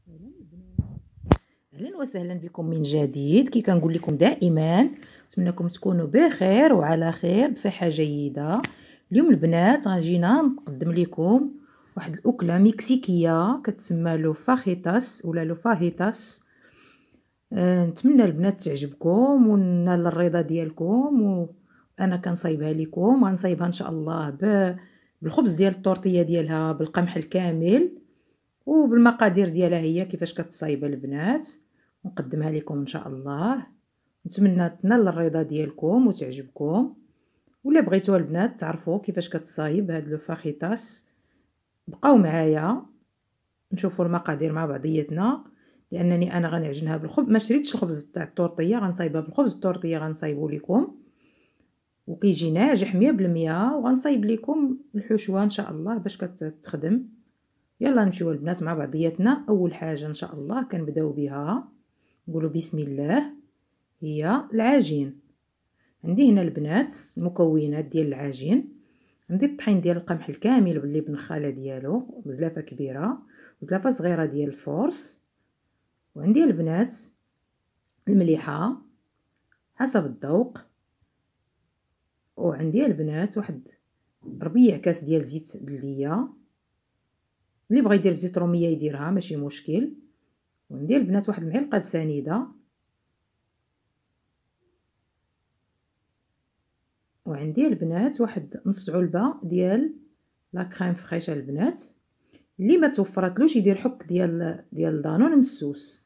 اهلا وسهلا بكم من جديد. كي كنقول لكم دائما نتمنىكم تكونوا بخير وعلى خير بصحه جيده. اليوم البنات غنجينا نقدم لكم واحد الاكله مكسيكيه كتسمى لو فاخيتاس ولا لو فاهيتاس. نتمنى البنات تعجبكم ونال الرضا ديالكم، وانا كنصايبها لكم. غنصايبها ان شاء الله بالخبز ديال الطورطيه ديالها بالقمح الكامل وبالمقادير ديالها هي كيفاش كتصايب البنات، ونقدمها لكم ان شاء الله. نتمنى تنال الرضا ديالكم وتعجبكم. ولا بغيتوا البنات تعرفوا كيفاش كتصايب هاد لو فاخيتاس بقاو معايا نشوفوا المقادير مع بعضياتنا، لانني انا غنعجنها بالخبز. ما شريتش الخبز تاع الطورطيه، غنصايبها بالخبز الطورطيه غنصايبو لكم وكيجي ناجح 100%. وغنصايب لكم الحشوه ان شاء الله باش كتخدم. يلا نمشيو البنات مع بعضياتنا. اول حاجه ان شاء الله كنبداو بها، نقولوا بسم الله، هي العجين. عندي هنا البنات المكونات ديال العجين. عندي الطحين ديال القمح الكامل باللي بنخاله ديالو بزلافه كبيره وزلافه صغيره ديال الفورس. وعندي البنات المليحه حسب الذوق. وعندي البنات واحد ربيع كاس ديال زيت بلديه، اللي بغى يدير بزيت روميه يديرها ماشي مشكل. وعندي البنات واحد المعلقه سنيده، وعندي البنات واحد نص علبه ديال لا كريم فريش. البنات اللي ما توفرتلوش يدير حك ديال دانون مسوس.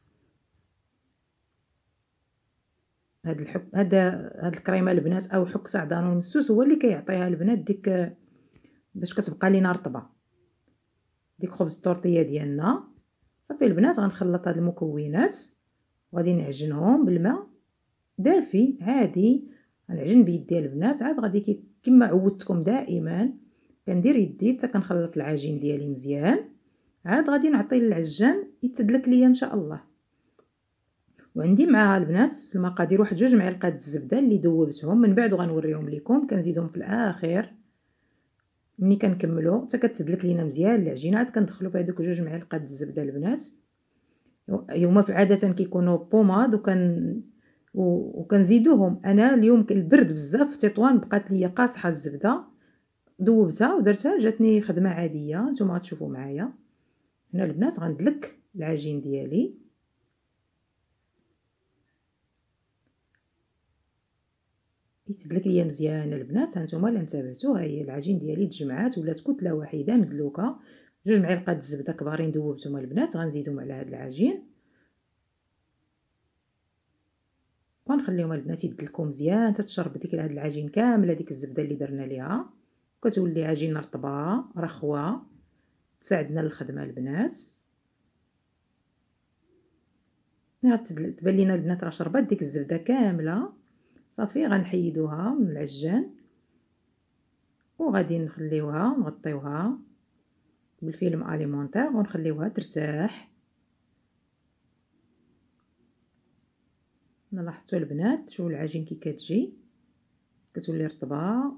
هاد الحك هاد الكريمه البنات او حك تاع دانون مسوس هو اللي كيعطيها البنات ديك باش كتبقى لينا رطبه ديك خبز الطورطيه ديالنا. صافي البنات غنخلط هاد المكونات وغادي نعجنهم بالماء دافي عادي. غنعجن بيدي البنات عاد غادي كما عودتكم دائما كندير يدي حتى كنخلط العجين ديالي مزيان. عاد غادي نعطي للعجان يتدلك ليا ان شاء الله. وعندي معها البنات في المقادير واحد 2 معالق الزبده اللي ذوبتهم من بعد وغنوريهم لكم، كنزيدهم في الاخر ملي كنكملوا حتى كتدلك لينا مزيان العجينه. عاد كندخلوا في هذوك 2 معالق الزبده البنات. هما عاده كيكونوا بوماد وكنزيدوهم. انا اليوم البرد بزاف في تطوان بقات ليا قاصحه الزبده، ذوبتها ودرتها جاتني خدمه عاديه. نتوما غتشوفوا معايا هنا البنات غندلك العجين ديالي. يتدلك ليا مزيان البنات. هانتوما الا انتبهتوا ها هي العجين ديالي تجمعات ولات كتله واحده مدلوكه. 2 معالق الزبده كبارين ذوبتهم البنات غنزيدهم على هذا العجين ونخليهم البنات يدلكوا مزيان تتشرب ديك هذا العجين كامل هذيك الزبده اللي درنا ليها، كتولي عجينه رطبه رخوه تساعدنا للخدمه البنات. تبان لينا البنات راه شربات ديك الزبده كامله. صافي غنحيدوها من العجان وغادي نخليوها نغطيوها بالفيلم اليمونتير ونخليوها ترتاح. لاحظتوا البنات شوفوا العجين كي كتجي كتولي رطبه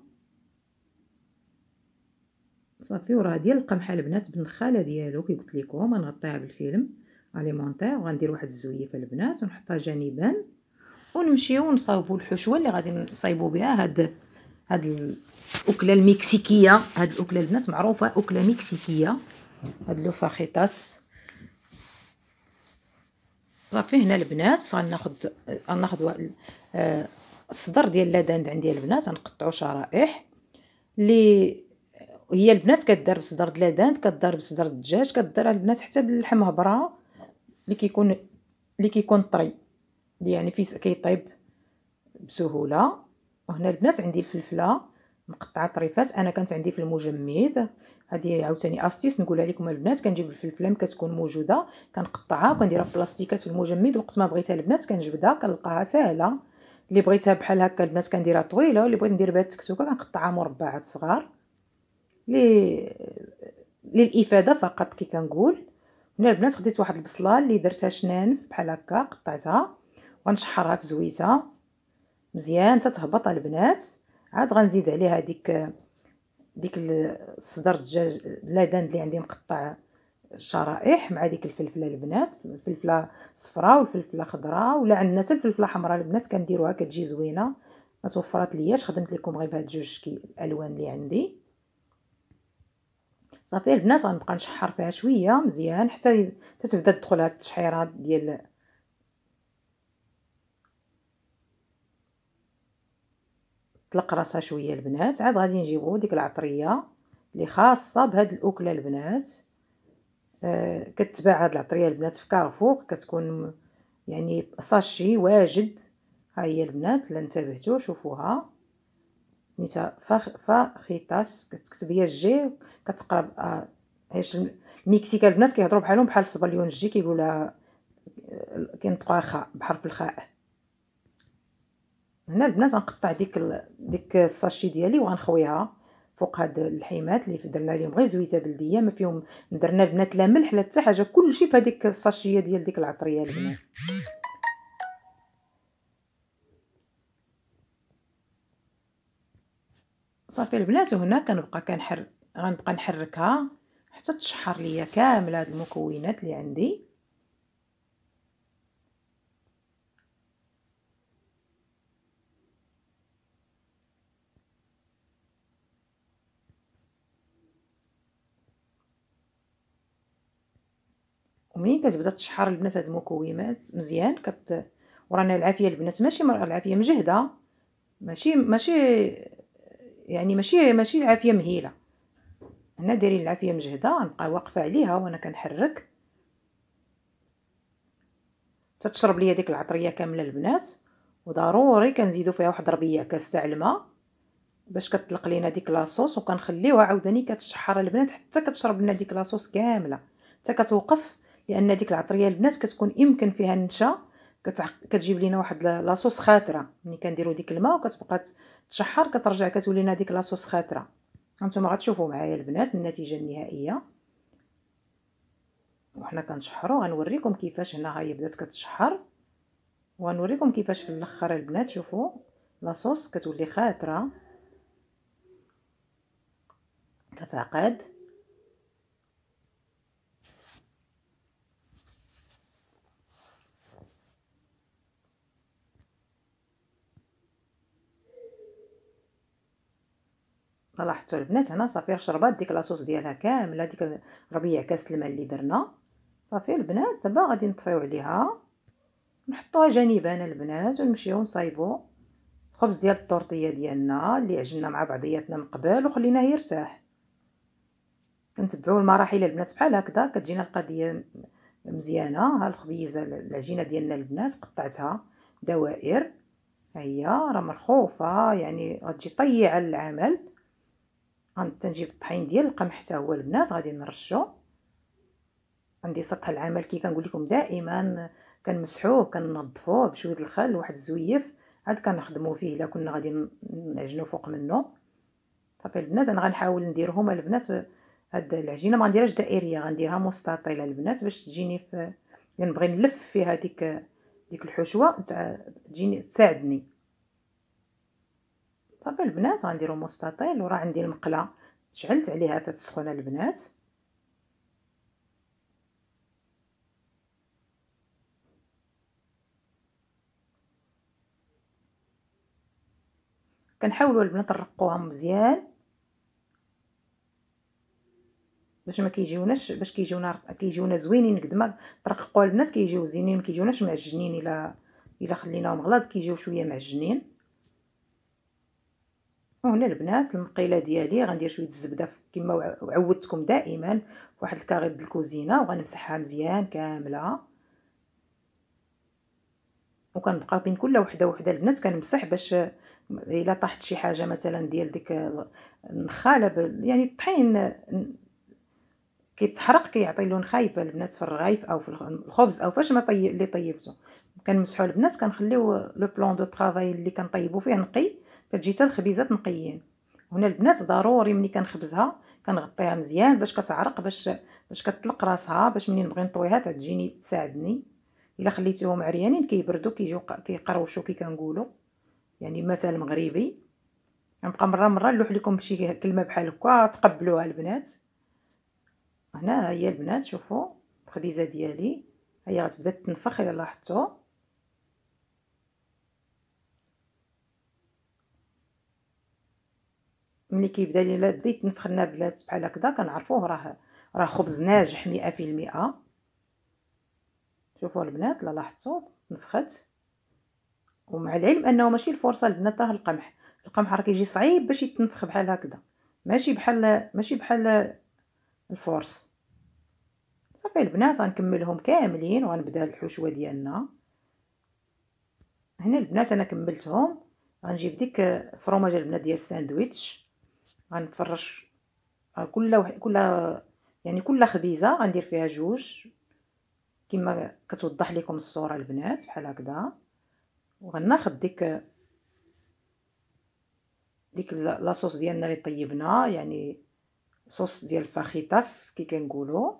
صافي. وراه ديال القمحه البنات بالنخاله ديالو كي قلت لكم غنغطيها بالفيلم اليمونتير وغندير واحد الزويفه البنات ونحطها جانبا ونمشيو نصاوبوا الحشوه اللي غادي نصايبوا بها هاد الاكله المكسيكيه. هاد الاكله البنات معروفه اكله مكسيكيه، هاد لو فاخيتاس. صافي هنا البنات غناخذ الصدر ديال لاداند عندي البنات غنقطعو شرائح. اللي هي البنات كدار بصدر لاداند، كدار بصدر الدجاج، كدار البنات حتى باللحم هبره اللي كيكون طري يعني كيطيب بسهوله. وهنا البنات عندي الفلفله مقطعه طريفات، انا كانت عندي في المجمد. هذه عاوتاني استيس نقولها لكم البنات. كنجيب الفلفله ملي كتكون موجوده كنقطعها وكنديرها في بلاستيكات في المجمد، وقت ما بغيتها البنات كنجبدها كنلقاها ساهله. اللي بغيتها بحال هكا البنات كنديرها طويله، واللي بغيت ندير بها التكتوكه كنقطعها مربعات صغار للافاده فقط كي كنقول. هنا البنات خديت واحد البصله اللي درتها شنانف بحال هكا قطعتها وغنشحرها في زويته مزيان تتهبط البنات. عاد غنزيد عليها ديك الصدر الدجاج لاداند اللي عندي مقطع الشرائح مع ديك الفلفله البنات، الفلفله صفراء والفلفله خضراء، ولا عندنا حتى الفلفله حمراء البنات كنديروها كتجي زوينه. ما توفرت لياش خدمت لكم غير بهاد جوج الالوان اللي عندي. صافي البنات غنبقى نشحر فيها شويه مزيان حتى تبدا تدخل هاد التشحيرات ديال طلق راسها شويه البنات. عاد غادي نجيبو ديك العطريه اللي خاصه بهاد الاكله البنات. كتباع هاد العطريه البنات في كارفور، كتكون يعني ساشي واجد. ها هي البنات لا انتبهتوا شوفوها سميتها فاخيتاس، كتكتب هي الجي كتقرب ايش المكسيكان البنات كيهضروا بحالهم بحال الصبليون الجي كيقولها كينطقوها خاء بحرف الخاء. هنا البنات غنقطع ديك الساشي ديالي وغنخويها فوق هاد الحيمات اللي درنا لهم غير زويته بلديه، ما فيهم درنا البنات لا ملح لا حتى حاجه، كلشي في هذيك الساشيه ديال ديك العطريه البنات. صافي البنات وهنا غنبقى نحركها حتى تشحر ليا كامل هاد المكونات اللي عندي. ومنين كتبدا تشحر البنات هاد المكونات مزيان ورانا العافيه البنات ماشي العافيه مجهده، ماشي يعني ماشي العافيه مهيله. هنا دايرين العافيه مجهده، غنبقى واقفه عليها وانا كنحرك تتشرب ليا ديك العطريه كامله البنات. وضروري كنزيدو فيها واحد ربيع كاس تاع الماء باش كتطلق لينا ديك لاصوص، وكنخليوها عاوتاني كتشحر البنات حتى كتشرب لنا ديك لاصوص كامله حتى كتوقف، لان ديك العطريه البنات كتكون يمكن فيها النشا كتجيب لينا واحد لاصوص خاطره. ملي كنديروا ديك الماء وكتبقى تشحر كترجع كتولي لنا ديك لاصوص خاطره. هانتوما غتشوفوا معايا البنات النتيجه النهائيه وحنا كنشحروا. غنوريكم كيفاش هنا هي بدات كتشحر، وغنوريكم كيفاش في الاخر البنات. شوفوا لاصوص كتولي خاطره كتعقد. لاحظتوا البنات هنا صافي شربات ديك لاصوص ديالها كامله، ديك ربيع كاس الماء اللي درنا. صافي البنات دابا غادي نطفيو عليها نحطوها جانبا البنات ونمشيو نصايبو الخبز ديال الطورطيه ديالنا اللي عجننا مع بعضياتنا من قبل وخليناه يرتاح. كنتبعوا المراحل البنات بحال هكذا كتجينا القضيه مزيانه. ها الخبيزه العجينه ديالنا البنات قطعتها دوائر، ها هي راه مرخوفه يعني غتجي طيعه للعمل. غنجيب الطحين ديال القمح حتى هو البنات غادي نرشو. عندي سطح العمل كي كنقول لكم دائما كنمسحوه كننظفوه بشويه الخل وواحد الزويف عاد كنخدموا فيه الا كنا غادي نعجنوا فوق منه. صافي البنات انا غنحاول نديرهم البنات هاد العجينه ما غنديرهاش دائريه، غنديرها مستطيله البنات باش تجيني في نبغي نلف فيها ديك الحشوه تجيني تساعدني. صافي البنات غنديرو مستطيل، وراه عندي المقله شعلت عليها تتسخن البنات. كنحاولوا البنات نرقوها مزيان باش ما كيجيوناش باش كيجيونا زوينين قد ما ترققوا البنات كيجيو زينين، ما كيجيوناش معجنين. الا خليناهم غلاظ كيجيو شويه معجنين. وهنا البنات المقيله ديالي غندير شويه الزبده كما عودتكم دائما واحد الكاري د الكوزينه وغنمسحها مزيان كامله. وكنبقى بين كل وحده البنات كنمسح باش الا طاحت شي حاجه مثلا ديال ديك النخاله يعني الطحين كيتحرق كيعطي لون خايب البنات في الرغيف او في الخبز او فاش ما اللي طيبته. كنمسحوا البنات كنخليو لو بلون دو طرافاي اللي كنطيبوا فيه نقي كتجي حتى الخبيزات نقيين. هنا البنات ضروري ملي كنخبزها كنغطيها مزيان باش كتعرق باش كتطلق راسها باش منين نبغي نطويها تجيني تساعدني. الا خليتيهم عريانين كيبردوا كيجيو كيقروشوا كي كنقولوا يعني مثل مغربي. غنبقى مره نلوح لكم بشي كلمه بحال هكا تقبلوها البنات. هنا هي البنات شوفوا الخبيزه ديالي هي غتبدا تنفخ الا لاحظتوا. ملي كيبدا لينا بدا يتنفخ لنا بلات بحال هكذا كنعرفوه راه خبز ناجح 100%. شوفوا البنات لا لاحظتوا نفخت. ومع العلم انه ماشي الفرصه البنات راه القمح راه كيجي صعيب باش يتنفخ بحال هكذا، ماشي بحال الفرص. صافي البنات غنكملهم كاملين وغنبدا الحشوه ديالنا. هنا البنات انا كملتهم. غنجيب ديك الفرماجه البنات ديال الساندويتش، غنفرش كل خبيزه غندير فيها جوج كما كتوضح لكم الصوره البنات بحال هكذا. وغناخذ ديك لاصوص ديالنا اللي طيبنا، يعني صوص ديال الفاخيتاس كي كنقولوا،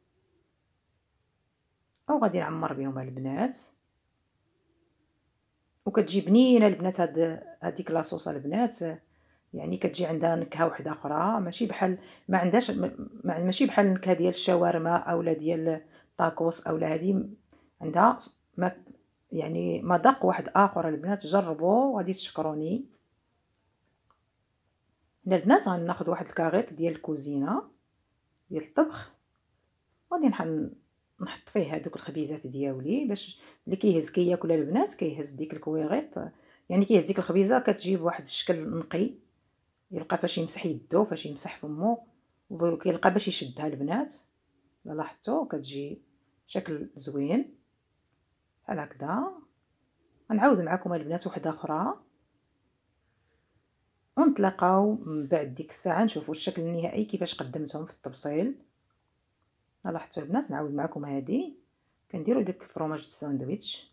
او غادي نعمر بهم البنات. وكتجي بنينه البنات هذيك لاصوص البنات، يعني كتجي عندها نكهه وحده اخرى، ماشي بحال ما عندهاش ماشي بحال النكهه ديال الشاورما اولا ديال الطاكوس اولا هذه عندها ما يعني مذاق واحد اخر. البنات جربوا وغادي تشكروني. هنا البنات غناخذ واحد الكاغيط ديال الكوزينه ديال الطبخ، غادي نحط فيه هذوك الخبيزات ديالي باش اللي كياكل البنات كيهز ديك الكويغيط، يعني كيهز ديك الخبيزه كتجيب واحد الشكل نقي، يلقى فاش يمسح يدو فاش يمسح فمو وكيلقى باش يشدها البنات. لا لاحظتوا كتجي شكل زوين بحال هكذا. غنعاود معكم البنات وحده اخرى ونتلاقاو من بعد ديك الساعه نشوفوا الشكل النهائي كيفاش قدمتهم في التبصيل. لاحظتوا البنات نعاود معكم هذه كنديروا ديك فروماج الساندويتش،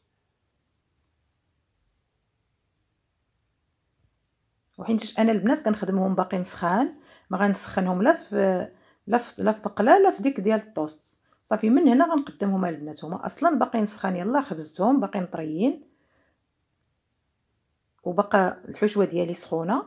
وحيناش انا البنات كنخدمهم باقيين سخان ما غنسخنهم لا في بقله لا في ديك ديال الطوست. صافي من هنا غنقدمهم البنات هما اصلا باقيين سخان، يلا خبزتهم باقيين طريين وبقى الحشوه ديالي سخونه.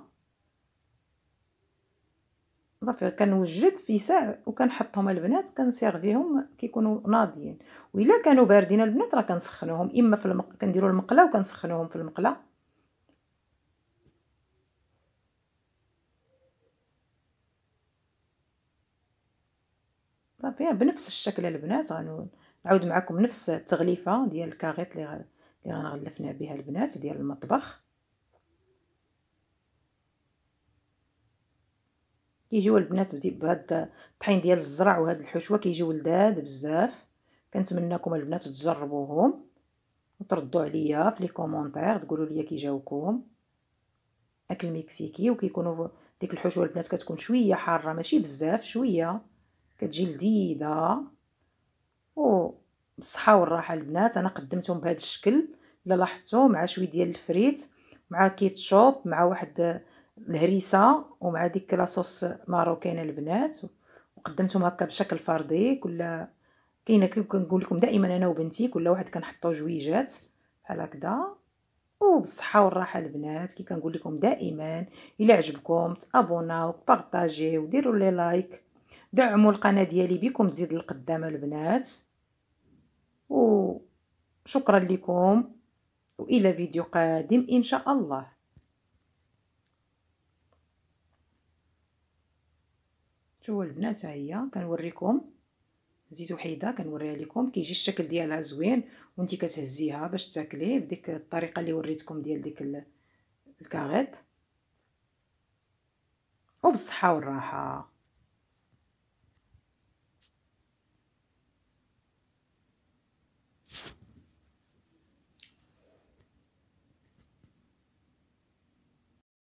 صافي كنوجد في ساع وكنحطهم البنات كنسيرفيهم كيكونوا ناضيين. وإلا كانوا باردين البنات راه كنسخنوهم اما في كنديروا المقله وكنسخنوهم في المقله. صافي بنفس الشكل البنات غنعاود معكم نفس التغليفه ديال الكاغيط اللي غنغلفنا بها البنات ديال المطبخ. كيجيو البنات بهاد الطحين ديال الزرع وهاد الحشوه كيجيو لذاذ بزاف. كنتمنىكم البنات تجربوهم وتردوا عليا في لي كومونتير تقولوا لي كي جاوكم. اكل مكسيكي وكيكونوا ديك الحشوه البنات كتكون شويه حاره ماشي بزاف، شويه كتجي لذيذه وبالصحه والراحه البنات. انا قدمتهم بهذا الشكل الا لاحظتوا مع شويه ديال الفريت مع كيتشوب مع واحد الهريسه ومع ديك لاصوص ماروكين البنات، وقدمتهم هكا بشكل فردي. كاينه كنقول لكم دائما انا وبنتي كل واحد كنحطوا جويجات بحال هكذا. وبالصحه والراحه البنات كي كنقول لكم دائما الا عجبكم تابوناو بارطاجيو وديروا لي لايك، دعموا القناه ديالي بكم تزيد القدام البنات. وشكرا لكم والى فيديو قادم ان شاء الله. شوفوا البنات ها هي كنوريكم زيت وحيده كنوريها لكم كيجي الشكل ديالها زوين وانتي كتهزيها باش تاكليه بديك الطريقه اللي وريتكم ديال ديك الكاغيط. وبالصحه والراحه.